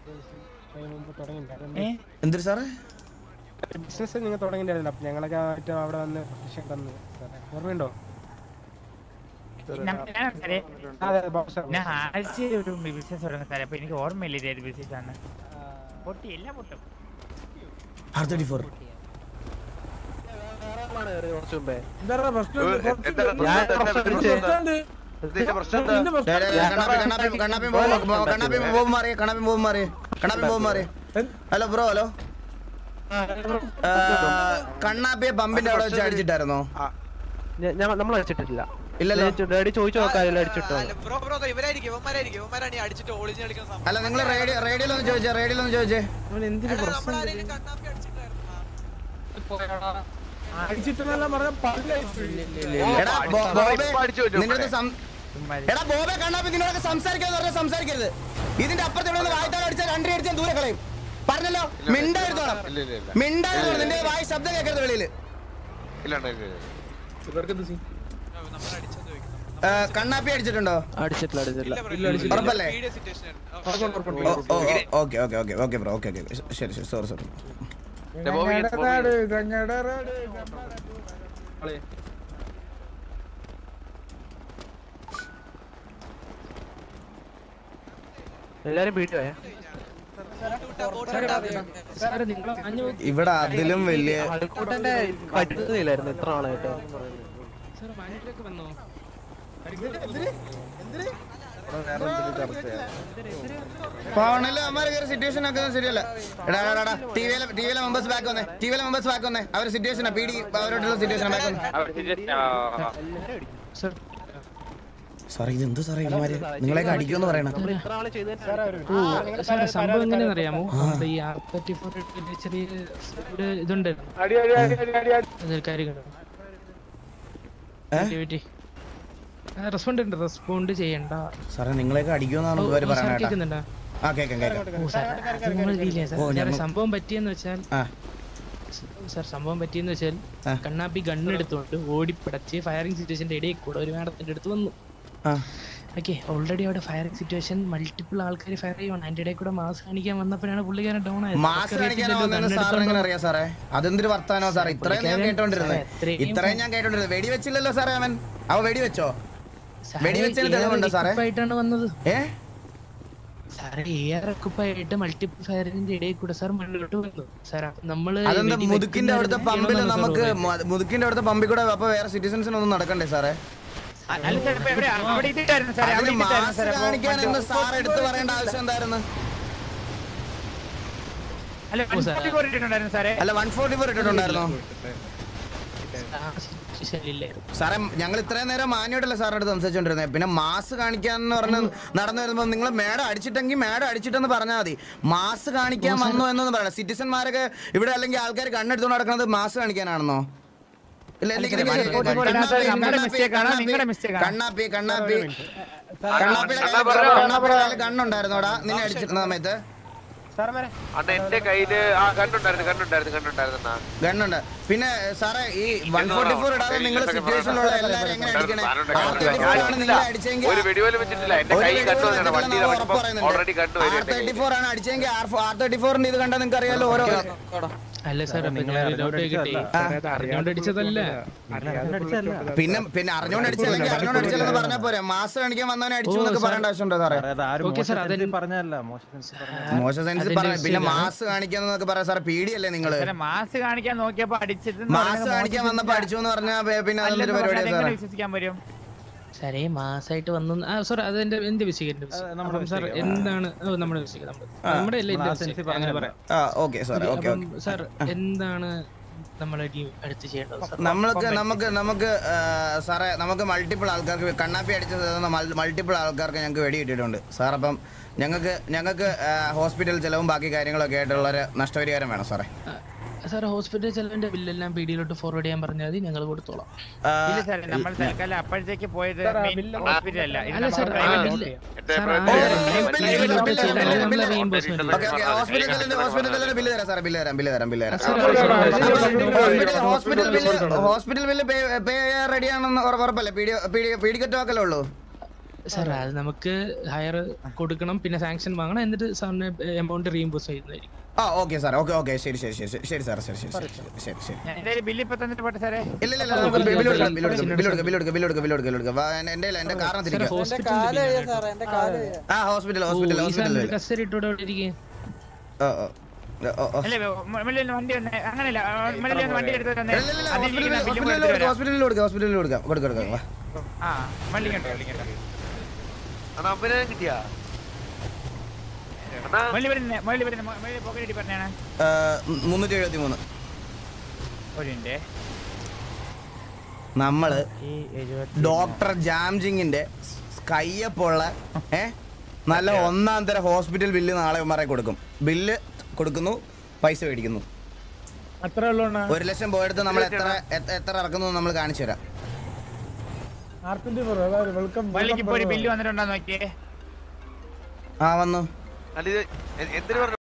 എന്തൊരു സാറേ ബിസിനസ് നിങ്ങൾ തുടങ്ങിയിട്ടായിരുന്നല്ലോ, അപ്പൊ ഞങ്ങളൊക്കെ അവിടെ വന്ന് ഓർമ്മയുണ്ടോ? ഞാൻ ആഴ്ചയിൽ ഒരു ബിസിനസ് തുടങ്ങുന്ന സാറേ, അപ്പൊ എനിക്ക് ഓർമ്മയില്ല ഇത് ഏത് ബിസിനസ് ആണ്. പൊട്ടി എല്ലാം പൊട്ടും. Hello bro, hello. കണ്ണാപ്പിയെ പമ്പിന്റെ അവിടെ വെച്ച് അടിച്ചിട്ടായിരുന്നോ? നമ്മൾ അടിച്ചിട്ടില്ല. ഇല്ലല്ലോ. ചോദിച്ചു നോക്കാറില്ല അടിച്ചിട്ടോ. അല്ല നിങ്ങൾ റേഡിയോയിലൊന്ന് ചോദിച്ചേ, റേഡിയോയിലൊന്ന് ചോദിച്ചേ. എടാ ബോബെ, കണ്ണാപ്പി നിന്നോടൊക്കെ സംസാരിക്കരുത്. ഇതിന്റെ അപ്പുറത്ത് ഇവിടെ വായ്ത്താൽ അടിച്ചാൽ 2 അടിച്ചാൽ ദൂരെ കളയും. പറഞ്ഞല്ലോ, മിണ്ടായിരുന്നോളാം. നിന്റെ വായ ശബ്ദം കേൾക്കരുത് വെളിയില്. കണ്ണാപ്പി അടിച്ചിട്ടുണ്ടോ? ഉറപ്പല്ലേ? Okay okay okay okay bro, okay okay ശരി ശരി, സോറി സോറി. എല്ലാരും വീട്ടിൽ ഇവിടെ അതിലും വലിയ പറ്റുന്നില്ലായിരുന്നു എത്ര ആളായിട്ട്. സിറ്റുവേഷൻ ഒക്കെ ശരിയല്ല. ടിവിയിലെ മെമ്പേഴ്സ് ബാക്ക് വന്നേ. അവരുടെ സിറ്റുവേഷൻ അവരോട്ടുള്ള സിറ്റുവേഷൻ ബാക്ക് വന്നേ. സാറേ ഇതെന്ത് സാറേ ഇവന്മാര് നിങ്ങളെയൊക്കെ അടിക്കുമെന്ന് പറയണം. സംഭവം എങ്ങനെയാണെന്ന് അറിയാമോ? ഈ R34 ചെറിയ ഇതുണ്ടായിരുന്നു. റെസ്പോണ്ട് ചെയ്യണ്ട സാറേ. നിങ്ങളെയൊക്കെ അടിക്കുമെന്നാണ് ഇവര് പറയുന്നത്. സംഭവം പറ്റിയെന്ന് വെച്ചാൽ കണ്ണാപ്പി ഗണ്ണെടുത്തോണ്ട് ഓടിപ്പിടച്ച് ഫയറിംഗ് സിറ്റുവേഷന്റെ ഇടയിൽ കൂടെ ഒരു മാഡത്തിന്റെ അടുത്ത് വന്നു. ഓക്കെ, ഓൾറെഡി അവിടെ ഫയറിംഗ് സിറ്റുവേഷൻ മൾട്ടിപ്പിൾ ആൾക്കാർ ഫയർ ചെയ്യുവാണ്. അതിന്റെ ഇടയിൽ കൂടെ മാസ് കാണിക്കാൻ വന്നപ്പോഴാണ് പുള്ളിക്കാരൻ ഡൗൺ ആയത്. അതെന്തൊരു വർത്താനോ സാറേ? ഇത്രയും ഞാൻ കേട്ടോണ്ടിരുന്നത്. വെടിവെച്ചില്ലല്ലോ സാറേ അവൻ. വെടിവെച്ചോ? വെടിവെച്ചതിന് തെളിവുണ്ടോ സാറേ? വന്നത് സാറേ എയർക്കുപ്പായിട്ട് മൾട്ടിപ്പിൾ ഫയറിന്റെ ഇടയിൽ കൂടെ സാർ മുന്നോട്ട് വന്നു സാർ. നമ്മള് മുതുക്കിന്റെ അവിടുത്തെ പമ്പിൽ പമ്പിൽ കൂടെ അപ്പൊ വേറെ സിറ്റിസൺസിനൊന്നും നടക്കണ്ടേ സാറേ? കാണിക്കാനെന്ന് സാർ എടുത്ത് പറയേണ്ട ആവശ്യം എന്തായിരുന്നു? അല്ല 144 ഇട്ടിട്ടുണ്ടായിരുന്നോ സാറേ? ഞങ്ങൾ ഇത്രയും നേരം മാന്യോട്ടല്ലേ സാറിന്റെ അടുത്ത് സംസാരിച്ചോണ്ടിരുന്നത്. പിന്നെ മാസ് കാണിക്കാന്ന് പറഞ്ഞ് നടന്നു വരുമ്പോ നിങ്ങൾ മേഡം അടിച്ചിട്ടെങ്കിൽ മേഡം അടിച്ചിട്ടെന്ന് പറഞ്ഞാൽ മതി. മാസ് കാണിക്കാൻ വന്നോ എന്നൊന്നും പറയണം. സിറ്റിസന്മാരൊക്കെ ഇവിടെ അല്ലെങ്കിൽ ആൾക്കാർ കണ്ണെടുത്തോണ്ട് നടക്കുന്നത് മാസ് കാണിക്കാനാണെന്നോ? കണ്ണുണ്ടായിരുന്നോടാ നിന്നെ അടിച്ചിരുന്ന സമയത്ത്? ഗണ്ണുണ്ട്. പിന്നെ സാറേ ഈ 144 ഇടാതെ നിങ്ങൾ സിറ്റുവേഷനിലുള്ള എല്ലാവരും എങ്ങനെ അടിക്കണേ? നിങ്ങൾ അടിച്ചെങ്കിൽ R34 ആണ് അടിച്ചെങ്കിൽ R34ന്റെ ഇത് കണ്ടാൽ നിങ്ങൾക്ക് അറിയാലോ. ഓരോ അല്ല സാർ, അറിഞ്ഞോണ്ട് അടിച്ചതല്ല. പിന്നെ അറിഞ്ഞോണ്ട് അടിച്ചല്ലെന്ന് പറഞ്ഞാൽ പോരെ? മാസ് കാണിക്കാൻ വന്നവനെ അടിച്ചു എന്നൊക്കെ പറയേണ്ട ആവശ്യമുണ്ടോ സാറേ? മോശം സെൻസ് പറഞ്ഞു. പിന്നെ മാസ് കാണിക്കാന്നൊക്കെ പറയാം സാറേ. പേടിയല്ലേ നിങ്ങള്? മാസ് കാണിക്കാൻ നോക്കിയപ്പോ അടിച്ചിട്ട് മാസ് കാണിക്കാൻ വന്നപ്പോ അടിച്ചു എന്ന് പറഞ്ഞാൽ പിന്നെ അതൊരു പരിപാടിയാണ് വിശ്വസിക്കാൻ പറ്റും സാറേ. മാസായിട്ട് വന്നു സാർ. അതെന്റെ എന്ത് വിഷയം സാർ? എന്താണ് നമ്മുടെ വിഷയം? നമ്മുടെ സാർ എന്താണ് നമുക്ക് സാറേ നമുക്ക് മൾട്ടിപ്പിൾ ആൾക്കാർക്ക് കണ്ണാപ്പി അടിച്ചത് മൾട്ടിപ്പിൾ ആൾക്കാർക്ക് ഞങ്ങൾക്ക് വെടി കിട്ടിയിട്ടുണ്ട് സാർ. അപ്പം ഞങ്ങൾക്ക് ഹോസ്പിറ്റൽ ചെലവും ബാക്കി കാര്യങ്ങളൊക്കെ ആയിട്ടുള്ള നഷ്ടപരിഹാരം വേണം സാറേ. സാർ ഹോസ്പിറ്റൽ ചെലവിന്റെ ബില്ലെല്ലാം പിടിയിലോട്ട് ഫോർവേഡ് ചെയ്യാൻ പറഞ്ഞാൽ മതി, ഞങ്ങൾ കൊടുത്തോളാം. അപ്പോഴത്തേക്ക് പോയത് ഹോസ്പിറ്റലല്ല. ഹോസ്പിറ്റൽ ബില്ല് പേ റെഡിയാണെന്ന് ഉറപ്പല്ലേ? പീഡിക്കറ്റ് വാക്കല്ലേ ഉള്ളൂ? സാർ അത് നമുക്ക് ഹയർ കൊടുക്കണം, പിന്നെ സാങ്ഷൻ വാങ്ങണം, എന്നിട്ട് സാറിന് എമൗണ്ട് റീഇംബേഴ്സ് ചെയ്യുന്നതായിരിക്കും. ആ ഓക്കെ സാർ, ഓക്കെ ശരി ശരി ശരി ശരി സാർ, ശരി ശരി ശരി ശരി. എന്തായാലും ബില്ല് ഇപ്പൊ തന്നിട്ട് പോട്ടെ സാറേ. ഇല്ല എന്റെ കാരണം തിരിക്കാം. ആ ഹോസ്പിറ്റൽ കസ്റ്റഡി ഇട്ടോടെ ഇരിക്കും. അല്ലേ വണ്ടി വന്നേ, അങ്ങനല്ല വണ്ടി എടുത്ത് തന്നെ ഹോസ്പിറ്റലിൽ കൊടുക്കാം. ആ വണ്ടി കണ്ടോ കിട്ടിയാ പോക്കറ്റ് പറഞ്ഞാണ് 373. ഒരു മിനിറ്റ്. നമ്മള് ഡോക്ടർ ജാംജിങ്ങിന്റെ കയ്യപ്പുള്ള നല്ല ഒന്നാം തരം ഹോസ്പിറ്റൽ ബില്ല് നാളെ ഉമ്മാരെ കൊടുക്കും. ബില്ല് കൊടുക്കുന്നു, പൈസ മേടിക്കുന്നു. 1 ലക്ഷം പോയെടുത്ത് നമ്മൾ എത്ര ഇറക്കുന്നു നമ്മൾ കാണിച്ചു തരാം. ബില്ല് വന്നിട്ടുണ്ടോ നോക്കിയേ. ആ വന്നു.